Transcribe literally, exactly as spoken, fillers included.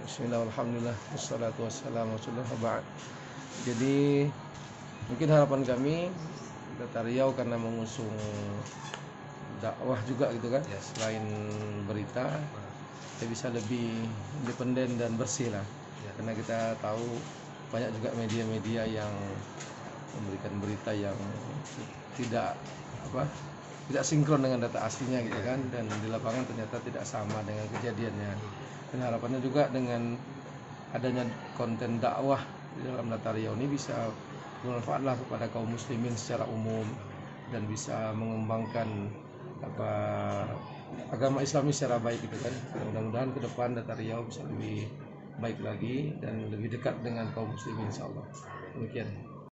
Bismillah, alhamdulillah, wassalatu wassalamu ala rasulillah, wa ba'd. Jadi mungkin harapan kami Data Riau karena mengusung dakwah juga gitu kan, Yes. selain berita kita bisa lebih independen dan bersih lah. Ya. Karena kita tahu banyak juga media-media yang memberikan berita yang tidak apa tidak sinkron dengan data aslinya gitu kan, dan di lapangan ternyata tidak sama dengan kejadiannya. Dan harapannya juga dengan adanya konten dakwah di dalam Data Riau ini bisa bermanfaatlah kepada kaum muslimin secara umum dan bisa mengembangkan apa agama Islami secara baik gitu kan. Mudah-mudahan ke depan Data Riau bisa lebih baik lagi dan lebih dekat dengan kaum muslimin insyaallah. Demikian.